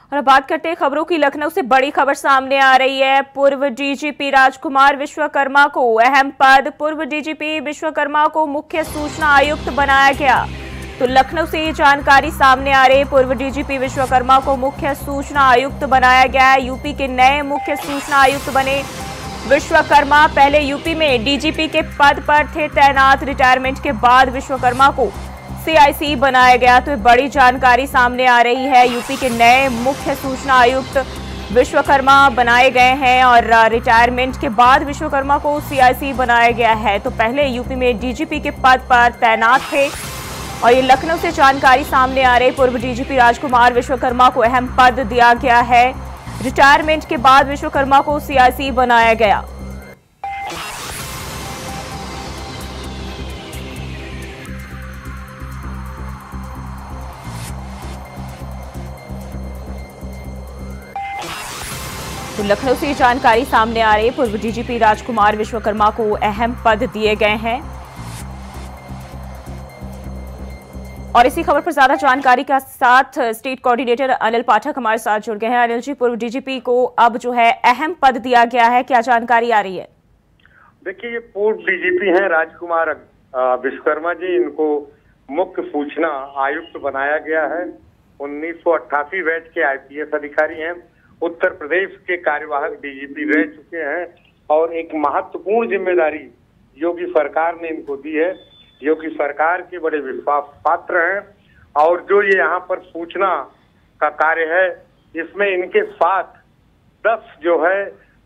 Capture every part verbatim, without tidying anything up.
और अब बात करते हैं खबरों की। लखनऊ से बड़ी खबर सामने आ रही है। पूर्व डीजीपी राजकुमार विश्वकर्मा को अहम पद पूर्व डीजीपी विश्वकर्मा को मुख्य सूचना आयुक्त बनाया गया। तो लखनऊ से ये जानकारी सामने आ रही है। पूर्व डीजीपी विश्वकर्मा को मुख्य सूचना आयुक्त बनाया गया है। यूपी के नए मुख्य सूचना आयुक्त बने विश्वकर्मा। पहले यूपी में डीजीपी के पद पर थे तैनात। रिटायरमेंट के बाद विश्वकर्मा को सीआईसी बनाया गया। तो बड़ी जानकारी सामने आ रही है। यूपी के नए मुख्य सूचना आयुक्त विश्वकर्मा बनाए गए हैं और रिटायरमेंट के बाद विश्वकर्मा को सीआईसी बनाया गया है। तो पहले यूपी में डीजीपी के पद पर तैनात थे और ये लखनऊ से जानकारी सामने आ रही। पूर्व डीजीपी राजकुमार विश्वकर्मा को अहम पद दिया गया है। रिटायरमेंट के बाद विश्वकर्मा को सीआईसी बनाया गया। तो लखनऊ से जानकारी सामने आ रही है। पूर्व डीजीपी राजकुमार विश्वकर्मा को अहम पद दिए गए हैं। और इसी खबर पर ज्यादा जानकारी के साथ स्टेट कोऑर्डिनेटर अनिल पाठक हमारे साथ जुड़ गए हैं। अनिल जी, पूर्व डीजीपी को अब जो है अहम पद दिया गया है, क्या जानकारी आ रही है? देखिए, ये पूर्व डीजीपी हैं राजकुमार विश्वकर्मा जी, इनको मुख्य सूचना आयुक्त बनाया गया है। उन्नीस सौ अट्ठासी बैच के आईपीएस अधिकारी हैं। उत्तर प्रदेश के कार्यवाहक डीजीपी रह चुके हैं और एक महत्वपूर्ण जिम्मेदारी योगी सरकार ने इनको दी है। योगी सरकार के बड़े विश्वास पात्र हैं और जो ये यहाँ पर सूचना का कार्य है, इसमें इनके साथ दस जो है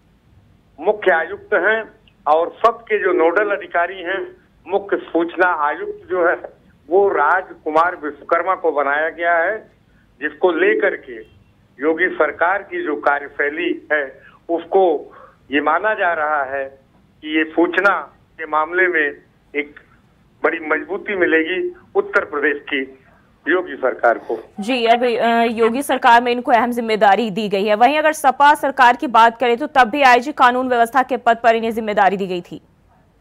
मुख्य आयुक्त हैं और सबके जो नोडल अधिकारी हैं, मुख्य सूचना आयुक्त जो है वो राजकुमार विश्वकर्मा को बनाया गया है, जिसको लेकर के योगी सरकार की जो कार्यशैली है उसको ये माना जा रहा है कि ये सूचना के मामले में एक बड़ी मजबूती मिलेगी उत्तर प्रदेश की योगी सरकार को। जी, अभी योगी सरकार में इनको अहम जिम्मेदारी दी गई है। वहीं अगर सपा सरकार की बात करें तो तब भी आईजी कानून व्यवस्था के पद पर इन्हें जिम्मेदारी दी गई थी।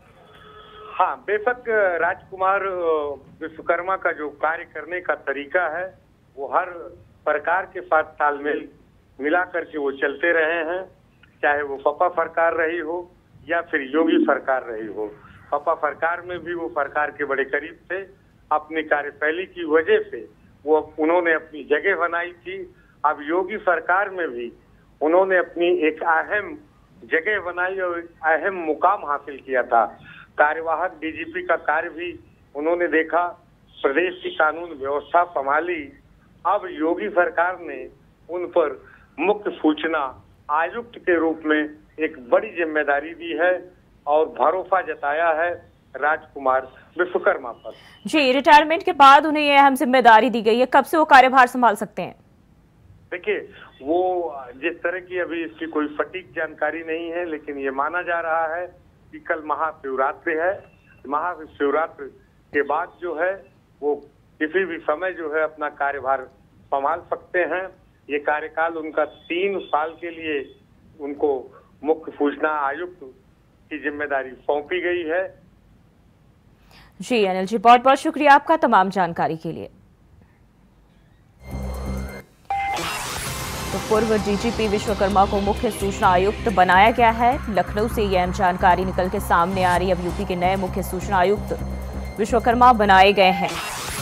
हाँ, बेशक राजकुमार विश्वकर्मा का जो कार्य करने का तरीका है वो हर सरकार के साथ तालमेल मिला करके वो चलते रहे हैं, चाहे वो सपा सरकार रही हो या फिर योगी सरकार रही हो। सपा सरकार में भी वो सरकार के बड़े करीब थे। अपनी कार्यशैली की वजह से वो उन्होंने अपनी जगह बनाई थी। अब योगी सरकार में भी उन्होंने अपनी एक अहम जगह बनाई और एक अहम मुकाम हासिल किया था। कार्यवाहक डीजीपी का कार्य भी उन्होंने देखा, प्रदेश की कानून व्यवस्था संभाली। अब योगी सरकार ने उन पर मुख्य सूचना आयुक्त के रूप में एक बड़ी जिम्मेदारी दी है और भरोसा जताया है राजकुमार विश्वकर्मा पर। जी, रिटायरमेंट के बाद उन्हें यह अहम जिम्मेदारी दी गई है, कब से वो कार्यभार संभाल सकते हैं? देखिए, वो जिस तरह की अभी इसकी कोई सटीक जानकारी नहीं है, लेकिन ये माना जा रहा है कि कल महाशिवरात्रि है। महाशिवरात्रि के बाद जो है वो किसी भी समय जो है अपना कार्यभार संभाल सकते हैं। ये कार्यकाल उनका तीन साल के लिए उनको मुख्य सूचना आयुक्त की जिम्मेदारी सौंपी गई है। जी अनिल जी, बहुत बहुत शुक्रिया आपका तमाम जानकारी के लिए। तो पूर्व डीजीपी विश्वकर्मा को मुख्य सूचना आयुक्त बनाया गया है। लखनऊ से यह अहम जानकारी निकल के सामने आ रही है। अब यूपी के नए मुख्य सूचना आयुक्त विश्वकर्मा बनाए गए हैं।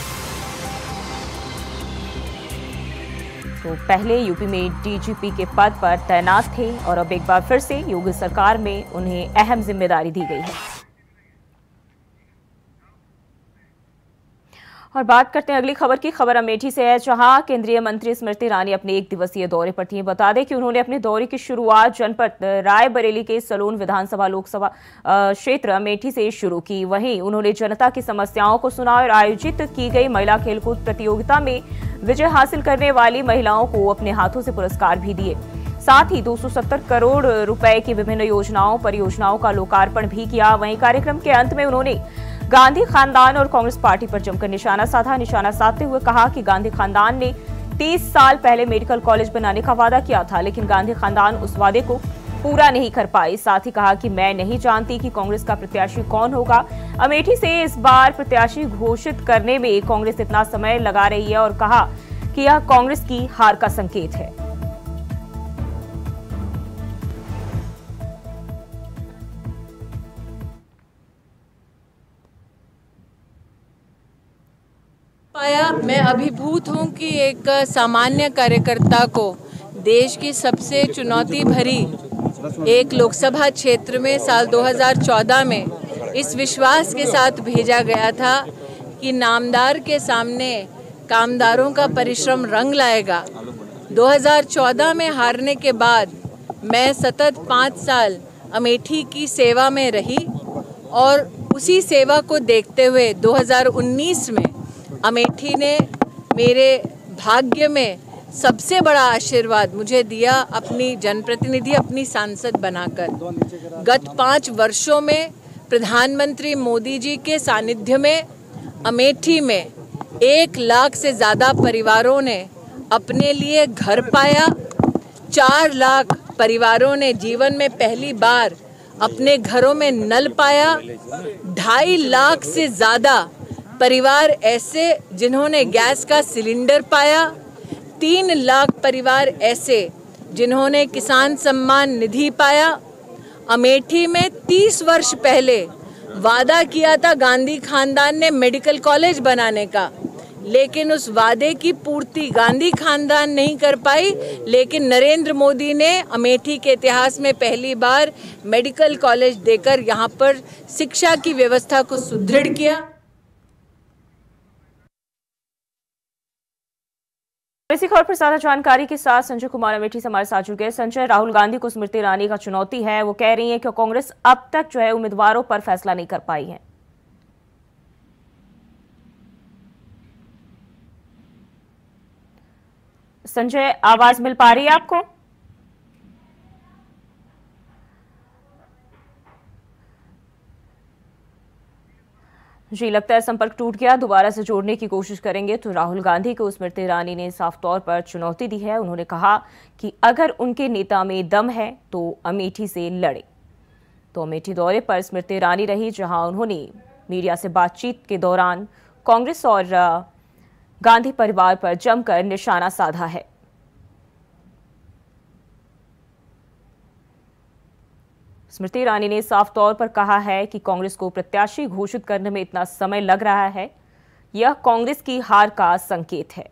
तो पहले यूपी में डीजीपी के पद पर तैनात थे और अब एक बार फिर से योगी सरकार में उन्हें अहम जिम्मेदारी दी गई है। और बात करते हैं अगली खबर की। खबर अमेठी से है, जहां केंद्रीय मंत्री स्मृति ईरानी अपने एक दिवसीय दौरे पर थी। बता दें कि उन्होंने अपने दौरे की शुरुआत जनपद रायबरेली के सलोन विधानसभा लोकसभा क्षेत्र अमेठी से शुरू की। वहीं उन्होंने जनता की समस्याओं को सुना और आयोजित की गई महिला खेलकूद प्रतियोगिता में विजय हासिल करने वाली महिलाओं को अपने हाथों से पुरस्कार भी दिए। साथ ही दो सौ सत्तर करोड़ रुपए की विभिन्न योजनाओं परियोजनाओं का लोकार्पण भी किया। वहीं कार्यक्रम के अंत में उन्होंने गांधी खानदान और कांग्रेस पार्टी पर जमकर निशाना साधा। निशाना साधते हुए कहा कि गांधी खानदान ने तीस साल पहले मेडिकल कॉलेज बनाने का वादा किया था, लेकिन गांधी खानदान उस वादे को पूरा नहीं कर पाई। साथ ही कहा कि मैं नहीं जानती कि कांग्रेस का प्रत्याशी कौन होगा। अमेठी से इस बार प्रत्याशी घोषित करने में कांग्रेस इतना समय लगा रही है और कहा कि यह कांग्रेस की हार का संकेत है। मैं अभिभूत हूँ कि एक सामान्य कार्यकर्ता को देश की सबसे चुनौती भरी एक लोकसभा क्षेत्र में साल दो हज़ार चौदह में इस विश्वास के साथ भेजा गया था कि नामदार के सामने कामदारों का परिश्रम रंग लाएगा। दो हज़ार चौदह में हारने के बाद मैं सतत पाँच साल अमेठी की सेवा में रही और उसी सेवा को देखते हुए दो हज़ार उन्नीस में अमेठी ने मेरे भाग्य में सबसे बड़ा आशीर्वाद मुझे दिया, अपनी जनप्रतिनिधि, अपनी सांसद बनाकर। गत पाँच वर्षों में प्रधानमंत्री मोदी जी के सानिध्य में अमेठी में एक लाख से ज़्यादा परिवारों ने अपने लिए घर पाया। चार लाख परिवारों ने जीवन में पहली बार अपने घरों में नल पाया। ढाई लाख से ज़्यादा परिवार ऐसे जिन्होंने गैस का सिलेंडर पाया। तीन लाख परिवार ऐसे जिन्होंने किसान सम्मान निधि पाया। अमेठी में तीस वर्ष पहले वादा किया था गांधी खानदान ने मेडिकल कॉलेज बनाने का, लेकिन उस वादे की पूर्ति गांधी खानदान नहीं कर पाई। लेकिन नरेंद्र मोदी ने अमेठी के इतिहास में पहली बार मेडिकल कॉलेज देकर यहाँ पर शिक्षा की व्यवस्था को सुदृढ़ किया। इसी खबर पर ज्यादा जानकारी के साथ संजय कुमार अमेठी से हमारे साथ जुड़ गए। संजय, राहुल गांधी को स्मृति ईरानी का चुनौती है, वो कह रही हैं कि कांग्रेस अब तक जो है उम्मीदवारों पर फैसला नहीं कर पाई है। संजय, आवाज मिल पा रही है आपको? जी, लगता है संपर्क टूट गया। दोबारा से जोड़ने की कोशिश करेंगे। तो राहुल गांधी को स्मृति ईरानी ने साफ तौर पर चुनौती दी है। उन्होंने कहा कि अगर उनके नेता में दम है तो अमेठी से लड़े। तो अमेठी दौरे पर स्मृति ईरानी रही, जहां उन्होंने मीडिया से बातचीत के दौरान कांग्रेस और गांधी परिवार पर जमकर निशाना साधा है। स्मृति ईरानी ने साफ तौर पर कहा है कि कांग्रेस को प्रत्याशी घोषित करने में इतना समय लग रहा है, यह कांग्रेस की हार का संकेत है।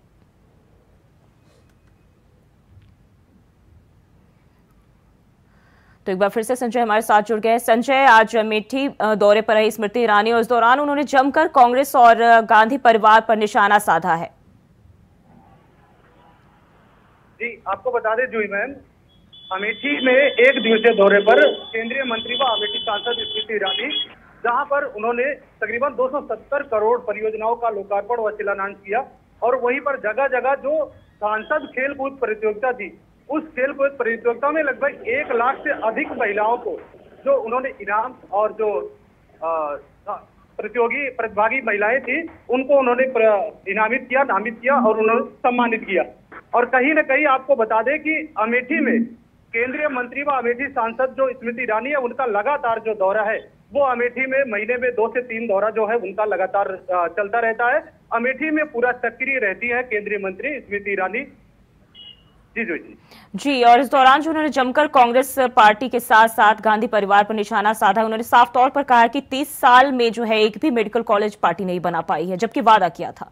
तो एक बार फिर से संजय हमारे साथ जुड़ गए। संजय, आज अमेठी दौरे पर रही स्मृति ईरानी और इस दौरान उन्होंने जमकर कांग्रेस और गांधी परिवार पर निशाना साधा है। जी, आपको बता दें जूही मैम, अमेठी में एक दिवसीय दौरे पर केंद्रीय मंत्री व अमेठी सांसद स्मृति ईरानी, जहां पर उन्होंने तकरीबन दो सौ सत्तर करोड़ परियोजनाओं का लोकार्पण व शिलान्यास किया और वहीं पर जगह जगह जो सांसद खेल कूद प्रतियोगिता थी, उस खेल कूद प्रतियोगिता में लगभग एक लाख से अधिक महिलाओं को जो उन्होंने इनाम और जो प्रतियोगी प्रतिभागी महिलाएं थी उनको उन्होंने इनामित किया, नामित किया और उन्होंने सम्मानित किया। और कहीं न कहीं आपको बता दें कि अमेठी में केंद्रीय मंत्री व अमेठी सांसद जो स्मृति ईरानी है, उनका लगातार जो दौरा है वो अमेठी में महीने में दो से तीन दौरा जो है उनका लगातार चलता रहता है। अमेठी में पूरा सक्रिय रहती है केंद्रीय मंत्री स्मृति ईरानी। जी जी जी जी और इस दौरान जो उन्होंने जमकर कांग्रेस पार्टी के साथ साथ गांधी परिवार पर निशाना साधा। उन्होंने साफ तौर पर कहा कि तीस साल में जो है एक भी मेडिकल कॉलेज पार्टी नहीं बना पाई है, जबकि वादा किया था।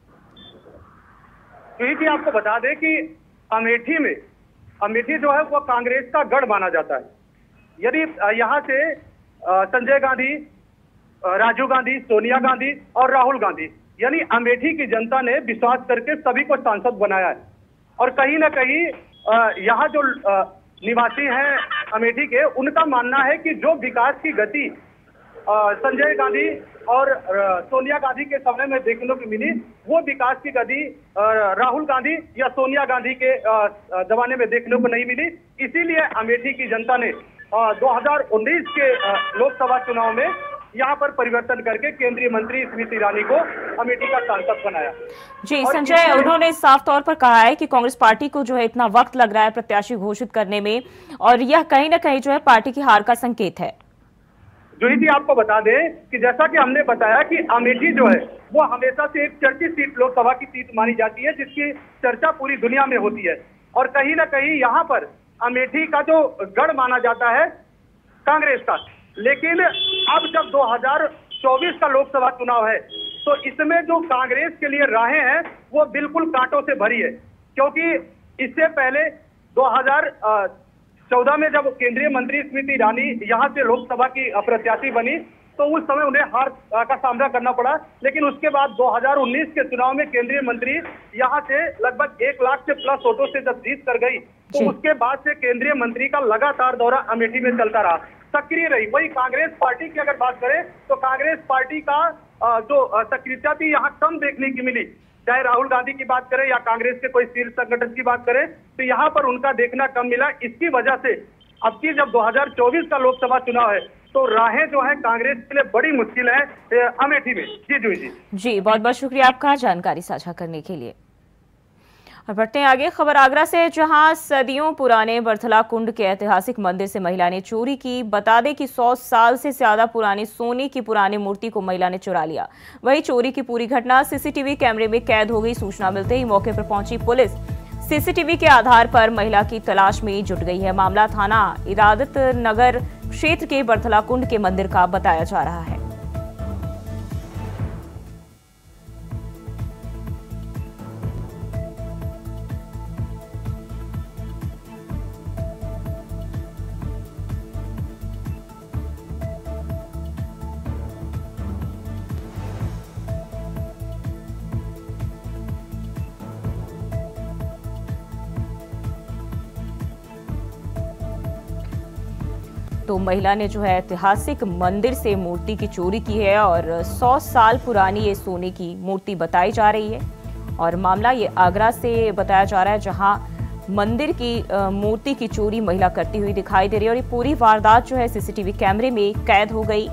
तो आपको बता दें कि अमेठी में अमेठी जो है वो कांग्रेस का गढ़ माना जाता है। यदि यहाँ से संजय गांधी, राजीव गांधी, सोनिया गांधी और राहुल गांधी, यानी अमेठी की जनता ने विश्वास करके सभी को सांसद बनाया है। और कहीं ना कहीं यहाँ जो निवासी हैं अमेठी के, उनका मानना है कि जो विकास की गति संजय गांधी और सोनिया गांधी के समय में देखने को मिली, वो विकास की गति राहुल गांधी या सोनिया गांधी के जमाने में देखने को नहीं मिली। इसीलिए अमेठी की जनता ने दो हज़ार उन्नीस के लोकसभा चुनाव में यहाँ पर परिवर्तन करके केंद्रीय मंत्री स्मृति ईरानी को अमेठी का सांसद बनाया। जी संजय, उन्होंने साफ तौर पर कहा है कि कांग्रेस पार्टी को जो है इतना वक्त लग रहा है प्रत्याशी घोषित करने में, और यह कहीं ना कहीं जो है पार्टी की हार का संकेत है। जूही जी, आपको बता दें कि जैसा कि हमने बताया कि अमेठी जो है वो हमेशा से एक चर्चित सीट, लोकसभा की सीट मानी जाती है, जिसकी चर्चा पूरी दुनिया में होती है। और कहीं ना कहीं यहाँ पर अमेठी का जो गढ़ माना जाता है कांग्रेस का, लेकिन अब जब दो हज़ार चौबीस का लोकसभा चुनाव है तो इसमें जो कांग्रेस के लिए राहें हैं वो बिल्कुल कांटों से भरी है, क्योंकि इससे पहले दो हज़ार चौदह में जब केंद्रीय मंत्री स्मृति ईरानी यहाँ से लोकसभा की प्रत्याशी बनी तो उस समय उन्हें हार का सामना करना पड़ा, लेकिन उसके बाद दो हज़ार उन्नीस के चुनाव में केंद्रीय मंत्री यहाँ से लगभग एक लाख से प्लस वोटों से जब जीत कर गई तो उसके बाद से केंद्रीय मंत्री का लगातार दौरा अमेठी में चलता रहा, सक्रिय रही। वही कांग्रेस पार्टी की अगर बात करें तो कांग्रेस पार्टी का जो सक्रियता थी यहाँ कम देखने की मिली, चाहे राहुल गांधी की बात करें या कांग्रेस के कोई शीर्ष संगठन की बात करें तो यहाँ पर उनका देखना कम मिला। इसकी वजह से अब की जब दो हज़ार चौबीस का लोकसभा चुनाव है तो राहें जो है कांग्रेस के लिए बड़ी मुश्किल है अमेठी में। जी जी जी जी बहुत बहुत शुक्रिया आपका जानकारी साझा करने के लिए। और बढ़ते हैं आगे, खबर आगरा से, जहां सदियों पुराने बरथला कुंड के ऐतिहासिक मंदिर से महिला ने चोरी की। बता दें कि सौ साल से ज्यादा पुरानी सोने की पुरानी मूर्ति को महिला ने चुरा लिया। वही चोरी की पूरी घटना सीसीटीवी कैमरे में कैद हो गई। सूचना मिलते ही मौके पर पहुंची पुलिस सीसीटीवी के आधार पर महिला की तलाश में जुट गई है। मामला थाना इरादत नगर क्षेत्र के बरथला कुंड के मंदिर का बताया जा रहा है। तो महिला ने जो है ऐतिहासिक मंदिर से मूर्ति की चोरी की है और सौ साल पुरानी ये सोने की मूर्ति बताई जा रही है। और मामला ये आगरा से बताया जा रहा है, जहां मंदिर की मूर्ति की चोरी महिला करती हुई दिखाई दे रही है और ये पूरी वारदात जो है सीसीटीवी कैमरे में कैद हो गई।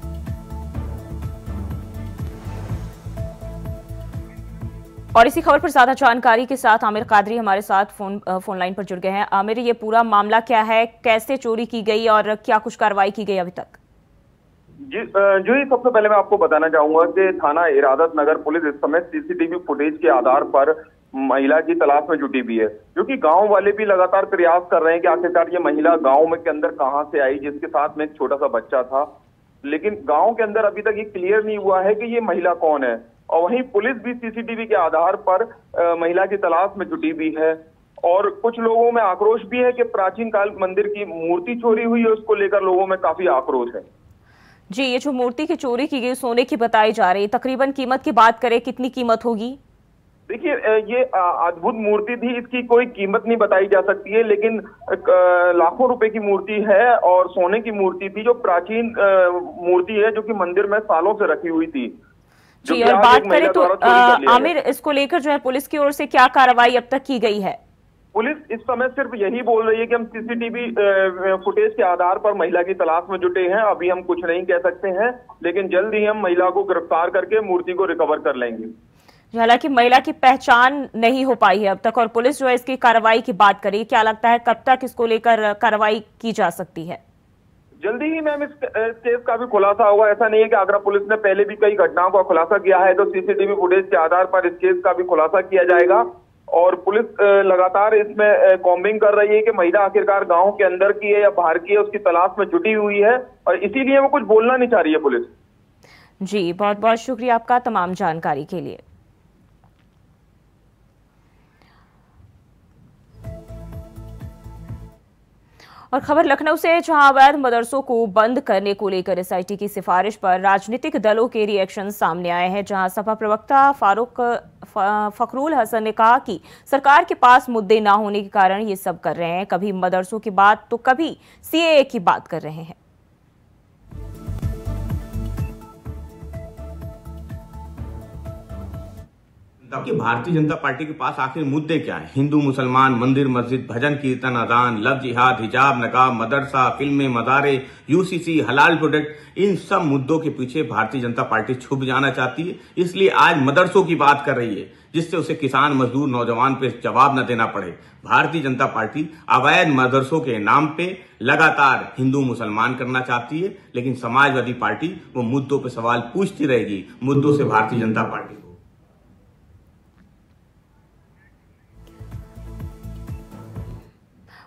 और इसी खबर पर ज्यादा जानकारी के साथ आमिर कादरी हमारे साथ फोन फोन लाइन पर जुड़ गए हैं। आमिर, ये पूरा मामला क्या है, कैसे चोरी की गई और क्या कुछ कार्रवाई की गई अभी तक? जी जी सबसे पहले मैं आपको बताना चाहूंगा कि थाना इरादत नगर पुलिस इस समय सीसीटीवी फुटेज के आधार पर महिला की तलाश में जुटी हुई है, क्योंकि गांव वाले भी लगातार प्रयास कर रहे हैं कि आखिरकार ये महिला गांव में के अंदर कहां से आई, जिसके साथ में एक छोटा सा बच्चा था। लेकिन गांव के अंदर अभी तक ये क्लियर नहीं हुआ है कि ये महिला कौन है। और वहीं पुलिस भी सीसीटीवी के आधार पर महिला की तलाश में जुटी हुई है। और कुछ लोगों में आक्रोश भी है कि प्राचीन काल मंदिर की मूर्ति चोरी हुई है, उसको लेकर लोगों में काफी आक्रोश है। जी, ये जो मूर्ति की चोरी की गई सोने की बताई जा रही है, तकरीबन कीमत की बात करें कितनी कीमत होगी? देखिए, ये अद्भुत मूर्ति थी, इसकी कोई कीमत नहीं बताई जा सकती है, लेकिन लाखों रुपए की मूर्ति है और सोने की मूर्ति थी, जो प्राचीन मूर्ति है, जो कि मंदिर में सालों से रखी हुई थी। जी, और बात करें तो आमिर, इसको लेकर जो है पुलिस की ओर से क्या कार्रवाई अब तक की गई है? पुलिस इस समय सिर्फ यही बोल रही है कि हम सीसीटीवी फुटेज के आधार पर महिला की तलाश में जुटे हैं। अभी हम कुछ नहीं कह सकते हैं, लेकिन जल्द ही हम महिला को गिरफ्तार करके मूर्ति को रिकवर कर लेंगे। हालांकि महिला की पहचान नहीं हो पाई है अब तक और पुलिस जो है इसकी कार्रवाई की बात करी, क्या लगता है कब तक इसको लेकर कार्रवाई की जा सकती है? जल्दी ही मैम इस केस का भी खुलासा होगा। ऐसा नहीं है कि आगरा पुलिस ने पहले भी कई घटनाओं का खुलासा किया है, तो सीसीटीवी फुटेज के आधार पर इस केस का भी खुलासा किया जाएगा। और पुलिस लगातार इसमें कॉम्बिंग कर रही है कि महिला आखिरकार गांव के अंदर की है या बाहर की है, उसकी तलाश में जुटी हुई है और इसीलिए वो कुछ बोलना नहीं चाह रही है पुलिस। जी, बहुत बहुत शुक्रिया आपका तमाम जानकारी के लिए। और खबर लखनऊ से, जहां अवैध मदरसों को बंद करने को लेकर एसआईटी की सिफारिश पर राजनीतिक दलों के रिएक्शन सामने आए हैं। जहां सपा प्रवक्ता फारूक फखरुल हसन ने कहा कि सरकार के पास मुद्दे ना होने के कारण ये सब कर रहे हैं, कभी मदरसों की बात तो कभी सीएए की बात कर रहे हैं। कि भारतीय जनता पार्टी के पास आखिर मुद्दे क्या हैं? हिंदू मुसलमान, मंदिर मस्जिद, भजन कीर्तन, अजान, लव जिहाद, हिजाब नकाब, मदरसा, फिल्में, मदारे, यूसीसी, हलाल प्रोडक्ट, इन सब मुद्दों के पीछे भारतीय जनता पार्टी छुप जाना चाहती है। इसलिए आज मदरसों की बात कर रही है, जिससे उसे किसान, मजदूर, नौजवान पे जवाब न देना पड़े। भारतीय जनता पार्टी अवैध मदरसों के नाम पे लगातार हिंदू मुसलमान करना चाहती है, लेकिन समाजवादी पार्टी वो मुद्दों पे सवाल पूछती रहेगी। मुद्दों से भारतीय जनता पार्टी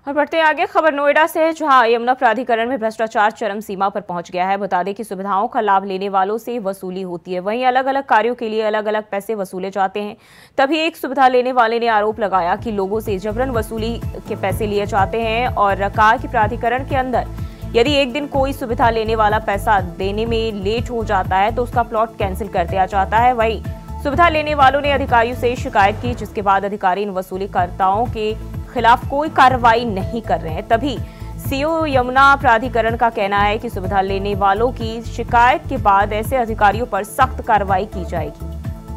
और बढ़ते आगे, खबर नोएडा से है, जहां यमुना प्राधिकरण में भ्रष्टाचार चरम सीमा पर पहुंच गया है। बता दें कि सुविधाओं का लाभ लेने वालों से वसूली होती है, वहीं अलग अलग कार्यों के लिए अलग अलग पैसे वसूले जाते हैं। तभी एक सुविधा लेने वाले ने आरोप लगाया कि लोगों से जबरन वसूली के पैसे लिए जाते हैं और कहा कि प्राधिकरण के अंदर यदि एक दिन कोई सुविधा लेने वाला पैसा देने में लेट हो जाता है तो उसका प्लॉट कैंसिल कर दिया जाता है। वहीं सुविधा लेने वालों ने अधिकारियों से शिकायत की, जिसके बाद अधिकारी इन वसूलीकर्ताओं के खिलाफ कोई कार्रवाई नहीं कर रहे हैं। तभी सीओ यमुना प्राधिकरण का कहना है कि सुविधा लेने वालों की शिकायत के बाद ऐसे अधिकारियों पर सख्त कार्रवाई की जाएगी।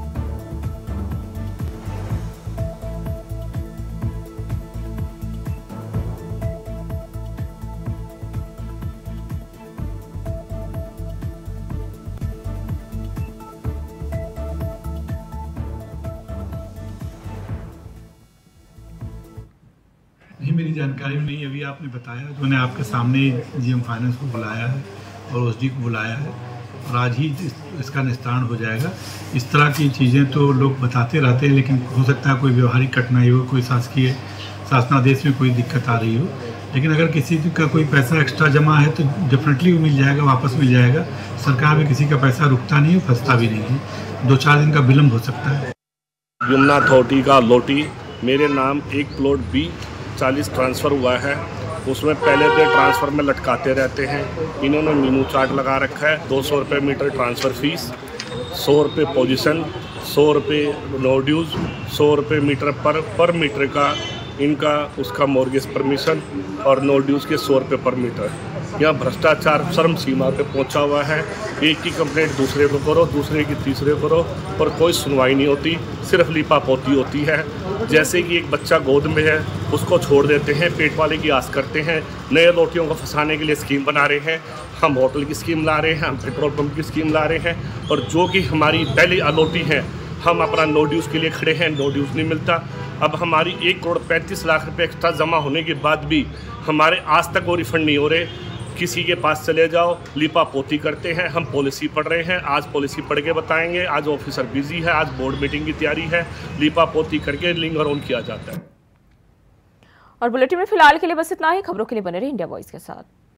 नहीं, मेरी जानकारी में नहीं। अभी आपने बताया, जो मैंने आपके सामने जीएम फाइनेंस को बुलाया है और ओएसडी को बुलाया है और आज ही इस, इसका निस्तारण हो जाएगा। इस तरह की चीज़ें तो लोग बताते रहते हैं, लेकिन हो सकता है कोई व्यवहारिक कठिनाई हो, कोई शासकीय शासनादेश में कोई दिक्कत आ रही हो। लेकिन अगर किसी का कोई पैसा एक्स्ट्रा जमा है तो डेफिनेटली वो मिल जाएगा, वापस मिल जाएगा। सरकार में किसी का पैसा रुकता नहीं है, फंसता भी नहीं है। दो चार दिन का विलम्ब हो सकता है। यमुना अथॉरिटी का लोटी मेरे नाम एक प्लॉट बी चालीस ट्रांसफ़र हुआ है, उसमें पहले तो ट्रांसफ़र में लटकाते रहते हैं। इन्होंने मीनू चार्ट लगा रखा है, दो सौ रुपये मीटर ट्रांसफ़र फीस, सौ रुपये पोजीशन, सौ रुपये नो ड्यूज़, सौ रुपये मीटर पर पर मीटर का इनका उसका मॉर्गेज परमिशन और नो ड्यूज़ के सौ रुपये पर मीटर। यहाँ भ्रष्टाचार चरम सीमा पे पहुँचा हुआ है। एक की कंप्लेंट दूसरे को करो, दूसरे की तीसरे को करो, पर कोई सुनवाई नहीं होती, सिर्फ लीपापोती होती है। जैसे कि एक बच्चा गोद में है, उसको छोड़ देते हैं, पेट वाले की आस करते हैं। नए लोटियों को फंसाने के लिए स्कीम बना रहे हैं। हम होटल की स्कीम ला रहे हैं, हम पेट्रोल पंप की स्कीम ला रहे हैं, और जो कि हमारी पहली अलोटी है, हम अपना नो ड्यूज़ के लिए खड़े हैं, नो ड्यूज़ नहीं मिलता। अब हमारी एक करोड़ पैंतीस लाख रुपए एक्स्ट्रा जमा होने के बाद भी हमारे आज तक वो रिफंड नहीं हो रहे। किसी के पास चले जाओ, लीपापोती करते हैं। हम पॉलिसी पढ़ रहे हैं, आज पॉलिसी पढ़ के बताएंगे। आज ऑफिसर बिजी है, आज बोर्ड मीटिंग की तैयारी है, लीपापोती करके लिंगर ऑन किया जाता है। और बुलेटिन में फिलहाल के लिए बस इतना ही। खबरों के लिए बने रहे इंडिया वॉइस के साथ।